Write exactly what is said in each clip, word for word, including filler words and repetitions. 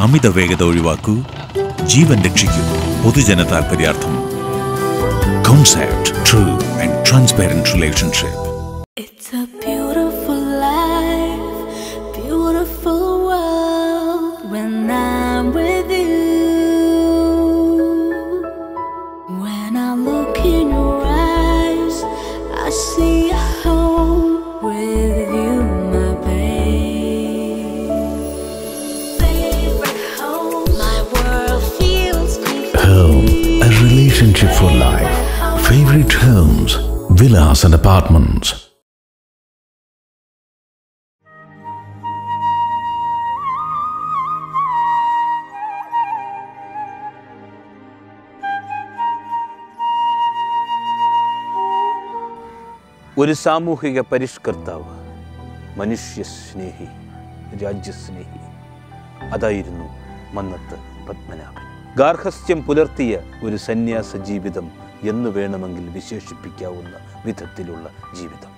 അമിത വേഗത ഒഴിവാക്കൂ, ജീവൻ രക്ഷിക്കൂ. പൊതുജന താൽപര്യാർത്ഥം. Concept true and transparent relationship. It's a beautiful life, beautiful world when I'm with you. When I look in your eyes, I see a home with you, my babe. Favorite home, my world feels complete. Home, a relationship for life. Favorite homes, villas and apartments. ഒരു സാമൂഹിക പരിഷ്കർത്താവ്, മനുഷ്യസ്നേഹി, രാജ്യസ്നേഹി, അതായിരുന്നു മന്നത്ത് പത്മനാഭൻ. ഗാർഹസ്ഥ്യം പുലർത്തിയ ഒരു സന്യാസ ജീവിതം എന്ന് വേണമെങ്കിൽ വിശേഷിപ്പിക്കാവുന്ന വിധത്തിലുള്ള ജീവിതം.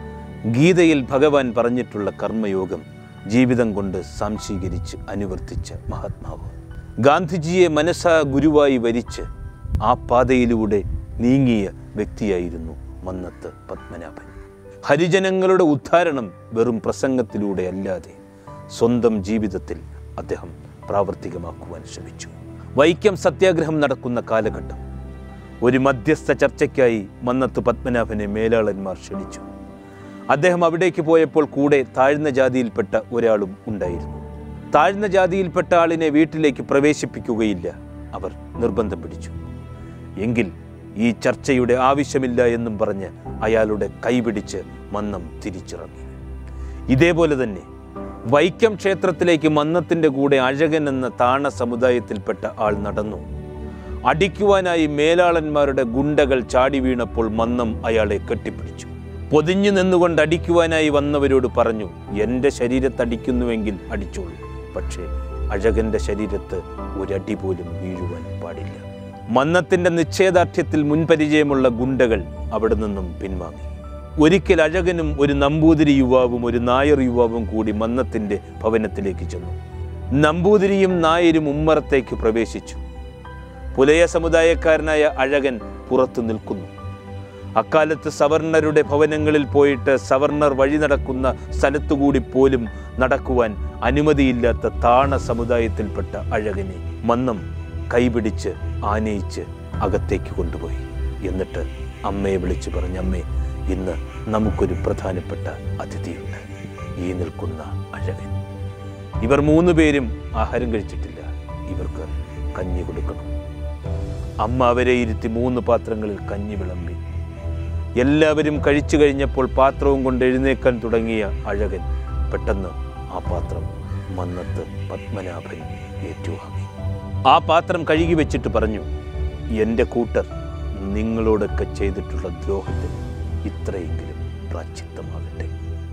ഗീതയിൽ ഭഗവാൻ പറഞ്ഞിട്ടുള്ള കർമ്മയോഗം ജീവിതം കൊണ്ട് സാംശീകരിച്ച് അനുവർത്തിച്ച മഹാത്മാവ്. ഗാന്ധിജിയെ മനസാ ഗുരുവായി വരിച്ച് ആ പാതയിലൂടെ നീങ്ങിയ വ്യക്തിയായിരുന്നു മന്നത്ത് പത്മനാഭൻ. ഹരിജനങ്ങളുടെ ഉദ്ധാരണം വെറും പ്രസംഗത്തിലൂടെ അല്ലാതെ സ്വന്തം ജീവിതത്തിൽ അദ്ദേഹം പ്രാവർത്തികമാക്കുവാൻ ശ്രമിച്ചു. വൈക്കം സത്യാഗ്രഹം നടക്കുന്ന കാലഘട്ടം. ഒരു മധ്യസ്ഥ ചർച്ചയ്ക്കായി മന്നത്ത് പത്മനാഭനെ മേലാളന്മാർ ക്ഷണിച്ചു. അദ്ദേഹം അവിടേക്ക് പോയപ്പോൾ കൂടെ താഴ്ന്ന ജാതിയിൽപ്പെട്ട ഒരാളും ഉണ്ടായിരുന്നു. താഴ്ന്ന ജാതിയിൽപ്പെട്ട ആളിനെ വീട്ടിലേക്ക് പ്രവേശിപ്പിക്കുകയില്ല അവർ നിർബന്ധം പിടിച്ചു. എങ്കിൽ ഈ ചർച്ചയുടെ ആവശ്യമില്ല എന്നും പറഞ്ഞ് അയാളുടെ കൈപിടിച്ച് മന്നം തിരിച്ചിറങ്ങി. ഇതേപോലെ തന്നെ വൈക്കം ക്ഷേത്രത്തിലേക്ക് മന്നത്തിൻ്റെ കൂടെ അഴകൻ എന്ന താണ സമുദായത്തിൽപ്പെട്ട ആൾ നടന്നു. അടിക്കുവാനായി മേലാളന്മാരുടെ ഗുണ്ടകൾ ചാടി വീണപ്പോൾ മന്നം അയാളെ കെട്ടിപ്പിടിച്ചു. പൊതിഞ്ഞു നിന്നുകൊണ്ട് അടിക്കുവാനായി വന്നവരോട് പറഞ്ഞു, എൻ്റെ ശരീരത്തടിക്കുന്നുവെങ്കിൽ അടിച്ചോളൂ, പക്ഷേ അഴകൻ്റെ ശരീരത്ത് ഒരടി പോലും വീഴുവാൻ പാടില്ല. മന്നത്തിൻ്റെ നിശ്ചയദാർഢ്യത്തിൽ മുൻപരിചയമുള്ള ഗുണ്ടകൾ അവിടെ നിന്നും പിൻവാങ്ങി. ഒരിക്കൽ അഴകനും ഒരു നമ്പൂതിരി യുവാവും ഒരു നായർ യുവാവും കൂടി മന്നത്തിൻ്റെ ഭവനത്തിലേക്ക് ചെന്നു. നമ്പൂതിരിയും നായരും ഉമ്മറത്തേക്ക് പ്രവേശിച്ചു. പുലയ സമുദായക്കാരനായ അഴകൻ പുറത്തു നിൽക്കുന്നു. അക്കാലത്ത് സവർണരുടെ ഭവനങ്ങളിൽ പോയിട്ട് സവർണർ വഴി നടക്കുന്ന സ്ഥലത്തുകൂടി പോലും നടക്കുവാൻ അനുമതിയില്ലാത്ത താണ സമുദായത്തിൽപ്പെട്ട അഴകനെ മന്നം കൈപിടിച്ച് ആനയിച്ച് അകത്തേക്ക് കൊണ്ടുപോയി. എന്നിട്ട് അമ്മയെ വിളിച്ചു പറഞ്ഞു, അമ്മേ, ഇന്ന് നമുക്കൊരു പ്രധാനപ്പെട്ട അതിഥിയുണ്ട്, ഈ നിൽക്കുന്ന അഴകൻ. ഇവർ മൂന്ന് പേരും ആഹാരം കഴിച്ചിട്ടില്ല, ഇവർക്ക് കഞ്ഞി കൊടുക്കണം. അമ്മ അവരെ ഇരുത്തി മൂന്ന് പാത്രങ്ങളിൽ കഞ്ഞി വിളമ്പി. എല്ലാവരും കഴിച്ചു കഴിഞ്ഞപ്പോൾ പാത്രവും കൊണ്ട് എഴുന്നേക്കാൻ തുടങ്ങിയ അഴകൻ പെട്ടെന്ന് ആ പാത്രം മന്നത്ത് പത്മനാഭൻ ഏറ്റുവാങ്ങി. ആ പാത്രം കഴുകി വെച്ചിട്ട് പറഞ്ഞു, എൻ്റെ കൂട്ടർ നിങ്ങളോടൊക്കെ ചെയ്തിട്ടുള്ള ദ്രോഹത്തിന് ഇത്രയെങ്കിലും പ്രായശ്ചിത്തമാകട്ടെ.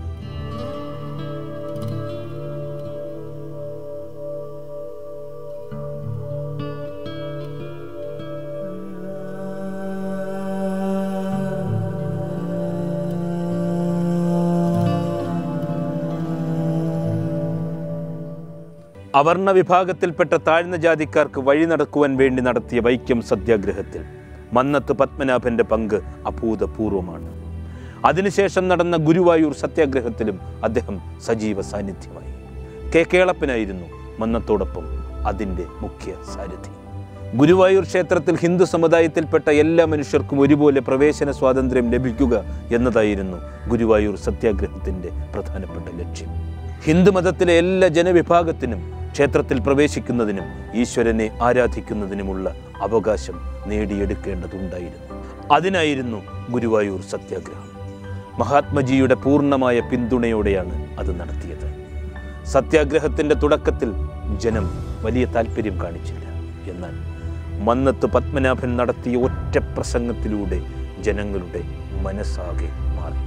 അവർണ വിഭാഗത്തിൽപ്പെട്ട താഴ്ന്ന ജാതിക്കാർക്ക് വഴി നടക്കുവാൻ വേണ്ടി നടത്തിയ വൈക്കം സത്യാഗ്രഹത്തിൽ മന്നത്ത് പത്മനാഭന്റെ പങ്ക് അഭൂതപൂർവമാണ്. അതിനുശേഷം നടന്ന ഗുരുവായൂർ സത്യാഗ്രഹത്തിലും അദ്ദേഹം സജീവ സാന്നിധ്യമായി. കെ കേളപ്പനായിരുന്നു മന്നത്തോടൊപ്പം അതിൻ്റെ മുഖ്യ സാരഥി. ഗുരുവായൂർ ക്ഷേത്രത്തിൽ ഹിന്ദു സമുദായത്തിൽപ്പെട്ട എല്ലാ മനുഷ്യർക്കും ഒരുപോലെ പ്രവേശന സ്വാതന്ത്ര്യം ലഭിക്കുക എന്നതായിരുന്നു ഗുരുവായൂർ സത്യാഗ്രഹത്തിൻ്റെ പ്രധാനപ്പെട്ട ലക്ഷ്യം. ഹിന്ദുമതത്തിലെ എല്ലാ ജനവിഭാഗത്തിനും ക്ഷേത്രത്തിൽ പ്രവേശിക്കുന്നതിനും ഈശ്വരനെ ആരാധിക്കുന്നതിനുമുള്ള അവകാശം നേടിയെടുക്കേണ്ടതുണ്ടായിരുന്നു. അതിനായിരുന്നു ഗുരുവായൂർ സത്യാഗ്രഹം. മഹാത്മജിയുടെ പൂർണ്ണമായ പിന്തുണയോടെയാണ് അത് നടത്തിയത്. സത്യാഗ്രഹത്തിൻ്റെ തുടക്കത്തിൽ ജനം വലിയ താല്പര്യം കാണിച്ചില്ല. എന്നാൽ മന്നത്ത് പത്മനാഭൻ നടത്തിയ ഒറ്റ പ്രസംഗത്തിലൂടെ ജനങ്ങളുടെ മനസ്സാകെ മാറി.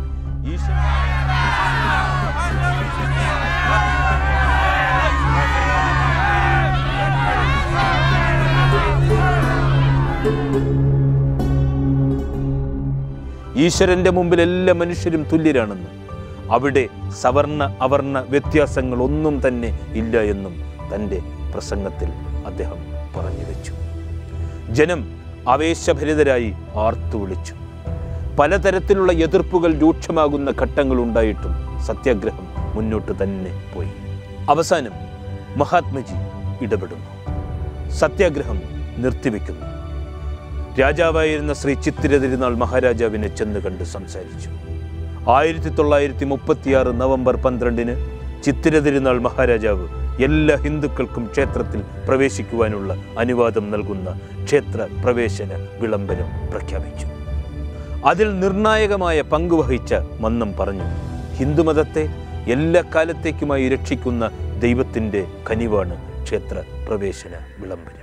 ഈശ്വരന്റെ മുമ്പിൽ എല്ലാ മനുഷ്യരും തുല്യരാണെന്നും അവിടെ സവർണ അവർണ വ്യത്യാസങ്ങൾ ഒന്നും തന്നെ ഇല്ല എന്നും തൻ്റെ പ്രസംഗത്തിൽ അദ്ദേഹം പറഞ്ഞു വെച്ചു. ജനം ആവേശഭരിതരായി ആർത്തു വിളിച്ചു. പലതരത്തിലുള്ള എതിർപ്പുകൾ രൂക്ഷമാകുന്ന ഘട്ടങ്ങളുണ്ടായിട്ടും സത്യാഗ്രഹം മുന്നോട്ട് തന്നെ പോയി. അവസാനം മഹാത്മജി ഇടപെടുന്നു. സത്യാഗ്രഹം നിർത്തിവെക്കുന്നു. രാജാവായിരുന്ന ശ്രീ ചിത്തിര തിരുനാൾ മഹാരാജാവിനെ ചെന്ന് കണ്ട് സംസാരിച്ചു. ആയിരത്തി തൊള്ളായിരത്തി മുപ്പത്തിയാറ് നവംബർ പന്ത്രണ്ടിന് ചിത്തിര തിരുനാൾ മഹാരാജാവ് എല്ലാ ഹിന്ദുക്കൾക്കും ക്ഷേത്രത്തിൽ പ്രവേശിക്കുവാനുള്ള അനുവാദം നൽകുന്ന ക്ഷേത്ര പ്രവേശന വിളംബരം പ്രഖ്യാപിച്ചു. അതിൽ നിർണായകമായ പങ്കുവഹിച്ച മന്നം പറഞ്ഞു, ഹിന്ദുമതത്തെ എല്ലാ കാലത്തേക്കുമായി രക്ഷിക്കുന്ന ദൈവത്തിൻ്റെ കനിവാണ് ക്ഷേത്ര പ്രവേശന വിളംബരം.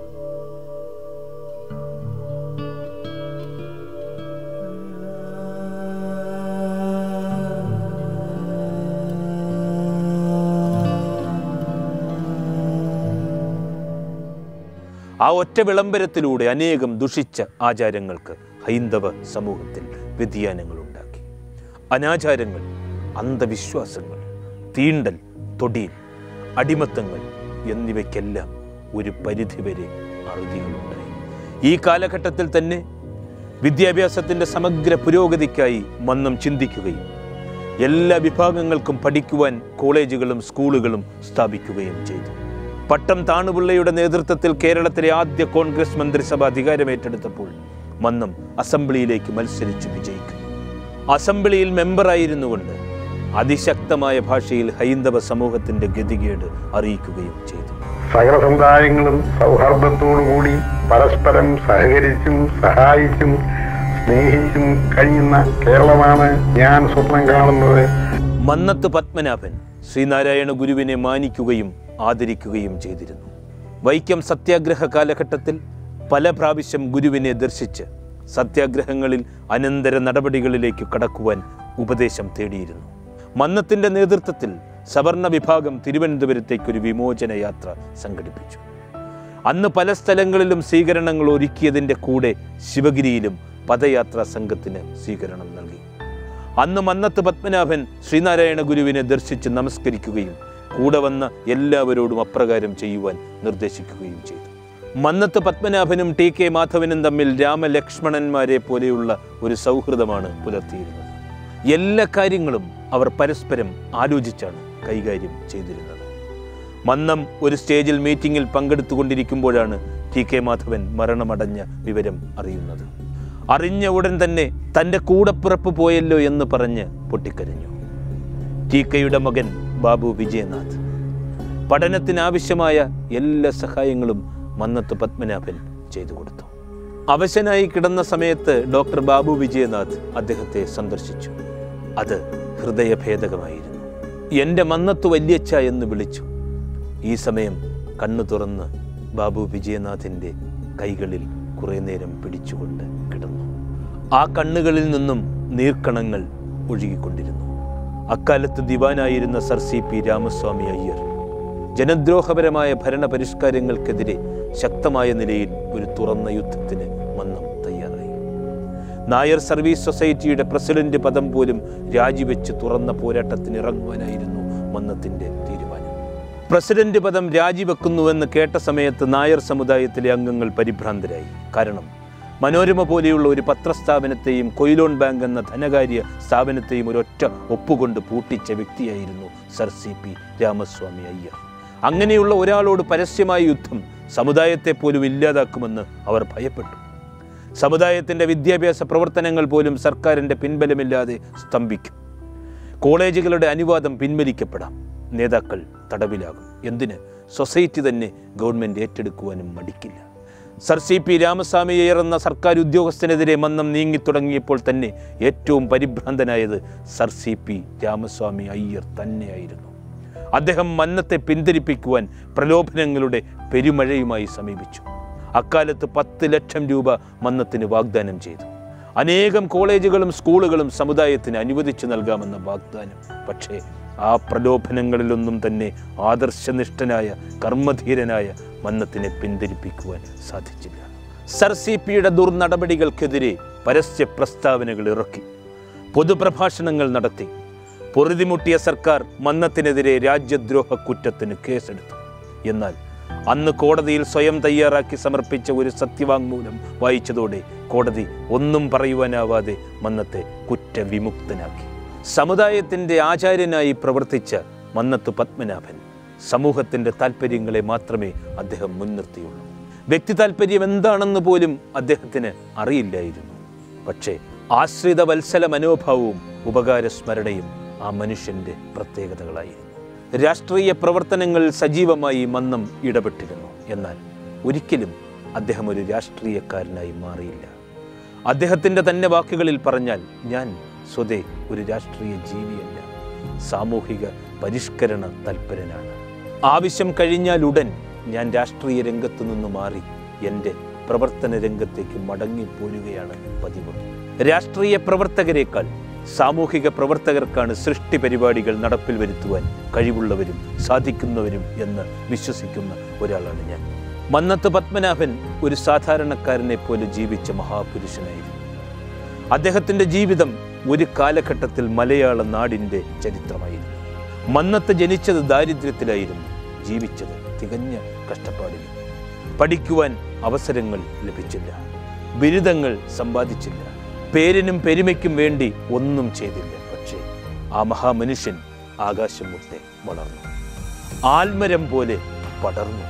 ആ ഒറ്റ വിളംബരത്തിലൂടെ അനേകം ദുഷിച്ച ആചാരങ്ങൾക്ക് ഹൈന്ദവ സമൂഹത്തിൽ വ്യതിയാനങ്ങളുണ്ടാക്കി. അനാചാരങ്ങൾ, അന്ധവിശ്വാസങ്ങൾ, തീണ്ടൽ, തൊടിയിൽ, അടിമത്തങ്ങൾ എന്നിവയ്ക്കെല്ലാം ഒരു പരിധിവരെ അറുതികളുണ്ടായി. ഈ കാലഘട്ടത്തിൽ തന്നെ വിദ്യാഭ്യാസത്തിൻ്റെ സമഗ്ര പുരോഗതിക്കായി മന്നം ചിന്തിക്കുകയും എല്ലാ വിഭാഗങ്ങൾക്കും പഠിക്കുവാൻ കോളേജുകളും സ്കൂളുകളും സ്ഥാപിക്കുകയും ചെയ്തു. പട്ടം താണുപിള്ളയുടെ നേതൃത്വത്തിൽ കേരളത്തിലെ ആദ്യ കോൺഗ്രസ് മന്ത്രിസഭ അധികാരമേറ്റെടുത്തപ്പോൾ മന്നം അസംബ്ലിയിലേക്ക് മത്സരിച്ചു വിജയിക്കും. അസംബ്ലിയിൽ മെമ്പറായിരുന്നുകൊണ്ട് അതിശക്തമായ ഭാഷയിൽ ഹൈന്ദവ സമൂഹത്തിന്റെ ഗതികേട് അറിയിക്കുകയും ചെയ്തു. സകല സമുദായങ്ങളും സൗഹാർദ്ദത്തോടുകൂടി പരസ്പരം സഹകരിച്ചും സഹായിച്ചും സ്നേഹിച്ചും കഴിയുന്ന കേരളമാണ് ഞാൻ സ്വപ്നം കാണുന്നത്. മന്നത്ത് പത്മനാഭൻ ശ്രീനാരായണ ഗുരുവിനെ മാനിക്കുകയും ആദരിക്കുകയും ചെയ്തിരുന്നു. വൈക്കം സത്യാഗ്രഹ കാലഘട്ടത്തിൽ പല പ്രാവശ്യം ഗുരുവിനെ ദർശിച്ച് സത്യാഗ്രഹങ്ങളിൽ അനന്തര നടപടികളിലേക്ക് കടക്കുവാൻ ഉപദേശം തേടിയിരുന്നു. മന്നത്തിൻ്റെ നേതൃത്വത്തിൽ സവർണ വിഭാഗം തിരുവനന്തപുരത്തേക്കൊരു വിമോചന യാത്ര സംഘടിപ്പിച്ചു. അന്ന് പല സ്ഥലങ്ങളിലും സ്വീകരണങ്ങൾ ഒരുക്കിയതിൻ്റെ കൂടെ ശിവഗിരിയിലും പദയാത്രാ സംഘത്തിന് സ്വീകരണം നൽകി. അന്ന് മന്നത്ത് പത്മനാഭൻ ശ്രീനാരായണ ഗുരുവിനെ ദർശിച്ച് നമസ്കരിക്കുകയും കൂടെ വന്ന എല്ലാവരോടും അപ്രകാരം ചെയ്യുവാൻ നിർദ്ദേശിക്കുകയും ചെയ്തു. മന്നത്ത് പത്മനാഭനും ടി കെ മാധവനും തമ്മിൽ രാമലക്ഷ്മണന്മാരെ പോലെയുള്ള ഒരു സൗഹൃദമാണ് പുലർത്തിയിരുന്നത്. എല്ലാ കാര്യങ്ങളും അവർ പരസ്പരം ആലോചിച്ചാണ് കൈകാര്യം ചെയ്തിരുന്നത്. മന്നം ഒരു സ്റ്റേജിൽ മീറ്റിംഗിൽ പങ്കെടുത്തുകൊണ്ടിരിക്കുമ്പോഴാണ് ടി കെ മാധവൻ മരണമടഞ്ഞ വിവരം അറിയുന്നത്. അറിഞ്ഞ ഉടൻ തന്നെ തൻ്റെ കൂടപ്പിറപ്പ് പോയല്ലോ എന്ന് പറഞ്ഞ് പൊട്ടിക്കരഞ്ഞു. ടി കെയുടെ മകൻ ബാബു വിജയനാഥ് പഠനത്തിനാവശ്യമായ എല്ലാ സഹായങ്ങളും മന്നത്ത് പത്മനാഭൻ ചെയ്തു കൊടുത്തു. അവശനായി കിടന്ന സമയത്ത് ഡോക്ടർ ബാബു വിജയനാഥ് അദ്ദേഹത്തെ സന്ദർശിച്ചു. അത് ഹൃദയഭേദകമായിരുന്നു. എൻ്റെ മന്നത്ത് വല്യച്ഛ എന്ന് വിളിച്ചു. ഈ സമയം കണ്ണു തുറന്ന് ബാബു വിജയനാഥിൻ്റെ കൈകളിൽ കുറേ നേരം പിടിച്ചുകൊണ്ട് കിടന്നു. ആ കണ്ണുകളിൽ നിന്നും നീർക്കണങ്ങൾ ഒഴുകിക്കൊണ്ടിരുന്നു. അക്കാലത്ത് ദിവാനായിരുന്ന sir C P Ramaswamy Iyer ജനദ്രോഹപരമായ ഭരണപരിഷ്കാരങ്ങൾക്കെതിരെ ശക്തമായ നിലയിൽ ഒരു തുറന്ന യുദ്ധത്തിന് മന്നം തയ്യാറായി. നായർ സർവീസ് സൊസൈറ്റിയുടെ പ്രസിഡന്റ് പദം പോലും രാജിവെച്ച് തുറന്ന പോരാട്ടത്തിന് ഇറങ്ങുവാനായിരുന്നു മന്നത്തിൻ്റെ തീരുമാനം. പ്രസിഡന്റ് പദം രാജിവെക്കുന്നുവെന്ന് കേട്ട സമയത്ത് നായർ സമുദായത്തിലെ അംഗങ്ങൾ പരിഭ്രാന്തരായി. കാരണം മനോരമ പോലെയുള്ള ഒരു പത്രസ്ഥാപനത്തെയും കൊയിലോൺ ബാങ്ക് എന്ന ധനകാര്യ സ്ഥാപനത്തെയും ഒരൊറ്റ ഒപ്പുകൊണ്ട് പൂട്ടിച്ച വ്യക്തിയായിരുന്നു sir C P Ramaswamy Iyer. അങ്ങനെയുള്ള ഒരാളോട് പരസ്യമായ യുദ്ധം സമുദായത്തെ പോലും ഇല്ലാതാക്കുമെന്ന് അവർ ഭയപ്പെട്ടു. സമുദായത്തിൻ്റെ വിദ്യാഭ്യാസ പ്രവർത്തനങ്ങൾ പോലും സർക്കാരിൻ്റെ പിൻബലമില്ലാതെ സ്തംഭിക്കും. കോളേജുകളുടെ അനുവാദം പിൻവലിക്കപ്പെടാം. നേതാക്കൾ തടവിലാകും. എന്തിന് സൊസൈറ്റി തന്നെ ഗവൺമെൻറ് ഏറ്റെടുക്കുവാനും മടിക്കില്ല. Sir C P Ramaswamy Iyer എന്ന സർക്കാർ ഉദ്യോഗസ്ഥനെതിരെ മന്നം നീങ്ങിത്തുടങ്ങിയപ്പോൾ തന്നെ ഏറ്റവും പരിഭ്രാന്തനായത് sir C P Ramaswamy Iyer തന്നെയായിരുന്നു. അദ്ദേഹം മന്നത്തെ പിന്തിരിപ്പിക്കുവാൻ പ്രലോഭനങ്ങളുടെ പെരുമഴയുമായി സമീപിച്ചു. അക്കാലത്ത് പത്ത് ലക്ഷം രൂപ മന്നത്തിന് വാഗ്ദാനം ചെയ്തു. അനേകം കോളേജുകളും സ്കൂളുകളും സമുദായത്തിന് അനുവദിച്ചു നൽകാമെന്ന വാഗ്ദാനം. പക്ഷേ ആ പ്രലോഭനങ്ങളിലൊന്നും തന്നെ ആദർശനിഷ്ഠനായ കർമ്മധീരനായ മന്നത്തിനെ പിന്തിരിപ്പിക്കുവാൻ സാധിച്ചില്ല. സർ സി പിയുടെ ദുർനടപടികൾക്കെതിരെ പരസ്യ പ്രസ്താവനകൾ ഇറക്കി, പൊതുപ്രഭാഷണങ്ങൾ നടത്തി. പൊറുതിമുട്ടിയ സർക്കാർ മന്നത്തിനെതിരെ രാജ്യദ്രോഹ കുറ്റത്തിന് കേസെടുത്തു. എന്നാൽ അന്ന് കോടതിയിൽ സ്വയം തയ്യാറാക്കി സമർപ്പിച്ച ഒരു സത്യവാങ്മൂലം വായിച്ചതോടെ കോടതി ഒന്നും പറയുവാനാവാതെ മന്നത്തെ കുറ്റവിമുക്തനാക്കി. സമുദായത്തിൻ്റെ ആചാര്യനായി പ്രവർത്തിച്ച മന്നത്ത് പത്മനാഭൻ സമൂഹത്തിൻ്റെ താല്പര്യങ്ങളെ മാത്രമേ അദ്ദേഹം മുൻനിർത്തിയുള്ളൂ. വ്യക്തി താല്പര്യം എന്താണെന്ന് പോലും അദ്ദേഹത്തിന് അറിയില്ലായിരുന്നു. പക്ഷേ ആശ്രിത വത്സല മനോഭാവവും ഉപകാരസ്മരണയും ആ മനുഷ്യൻ്റെ പ്രത്യേകതകളായിരുന്നു. രാഷ്ട്രീയ പ്രവർത്തനങ്ങളിൽ സജീവമായി മന്നം ഇടപെട്ടിരുന്നു. എന്നാൽ ഒരിക്കലും അദ്ദേഹം ഒരു രാഷ്ട്രീയക്കാരനായി മാറിയില്ല. അദ്ദേഹത്തിൻ്റെ തന്നെ വാക്കുകളിൽ പറഞ്ഞാൽ, ഞാൻ സ്വതേ ഒരു രാഷ്ട്രീയ ജീവിയല്ല, സാമൂഹിക പരിഷ്കരണ തൽപരനാണ്. ആവശ്യം കഴിഞ്ഞാൽ ഉടൻ ഞാൻ രാഷ്ട്രീയ രംഗത്തു നിന്ന് മാറി എൻ്റെ പ്രവർത്തന രംഗത്തേക്ക് മടങ്ങിപ്പോരുകയാണ് പതിവ്. രാഷ്ട്രീയ പ്രവർത്തകരെക്കാൾ സാമൂഹിക പ്രവർത്തകർക്കാണ് സൃഷ്ടി പരിപാടികൾ നടപ്പിൽ വരുത്തുവാൻ കഴിവുള്ളവരും സാധിക്കുന്നവരും എന്ന് വിശ്വസിക്കുന്ന ഒരാളാണ് ഞാൻ. മന്നത്ത് പത്മനാഭൻ ഒരു സാധാരണക്കാരനെ പോലെ ജീവിച്ച മഹാപുരുഷനായിരുന്നു. അദ്ദേഹത്തിൻ്റെ ജീവിതം ഒരു കാലഘട്ടത്തിൽ മലയാള നാടിൻ്റെ ചരിത്രമായിരുന്നു. മന്നത്ത് ജനിച്ചത് ദാരിദ്ര്യത്തിലായിരുന്നു, ജീവിച്ചത് തികഞ്ഞ കഷ്ടപ്പാടിൽ. പഠിക്കുവാൻ അവസരങ്ങൾ ലഭിച്ചില്ല, ബിരുദങ്ങൾ സമ്പാദിച്ചില്ല, പേരിനും പെരുമയ്ക്കും വേണ്ടി ഒന്നും ചെയ്തില്ല. പക്ഷേ ആ മഹാമനുഷ്യൻ ആകാശം മുട്ടെ വളർന്നു, ആൽമരം പോലെ പടർന്നു.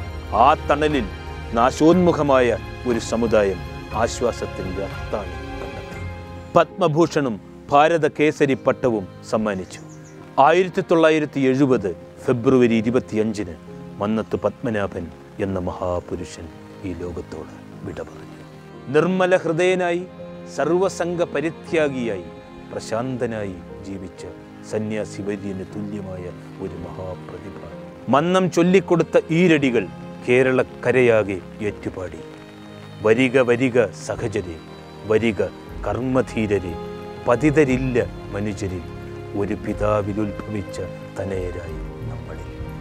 ആ തണലിൽ നാശോന്മുഖമായ ഒരു സമുദായം ആശ്വാസത്തിൻ്റെ അത്താണി കണ്ടെത്തി. പത്മഭൂഷണും ഭാരത കേസരി പട്ടവും സമ്മാനിച്ചു. ആയിരത്തി തൊള്ളായിരത്തി എഴുപത് ഫെബ്രുവരി ഇരുപത്തിയഞ്ചിന് മന്നത്ത് പത്മനാഭൻ എന്ന മഹാപുരുഷൻ ഈ ലോകത്തോട് വിട പറഞ്ഞു. നിർമ്മല ഹൃദയനായി, സർവസംഘ പരിത്യാഗിയായി, പ്രശാന്തനായി ജീവിച്ച സന്യാസി വര്യന് തുല്യമായ ഒരു മഹാപ്രതിഭ. മന്നം ചൊല്ലിക്കൊടുത്ത ഈരടികൾ കേരളക്കരയാകെ ഏറ്റുപാടി. വരിക വരിക സഹചരെ, വരിക കർമ്മധീരരെ, പതിതരില്ല മനുഷ്യരിൽ, ഒരു പിതാവിലുത്ഭവിച്ച തനയരായി നമ്മളിൽ.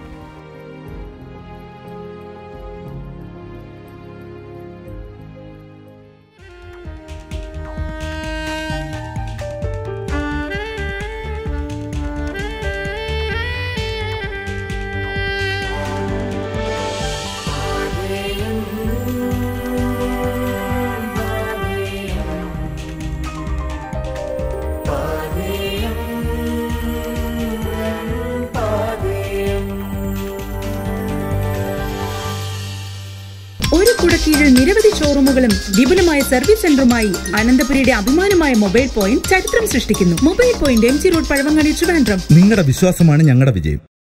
ഒരു കുടക്കീഴിൽ നിരവധി ഷോറൂമുകളും വിപുലമായ സർവീസ് സെന്ററുമായി അനന്തപുരിയുടെ അഭിമാനമായ മൊബൈൽ പോയിന്റ് ചരിത്രം സൃഷ്ടിക്കുന്നു. Mobile point M G road, Pazhavangadi, Trivandrum. നിങ്ങളുടെ വിശ്വാസമാണ് ഞങ്ങളുടെ വിജയം.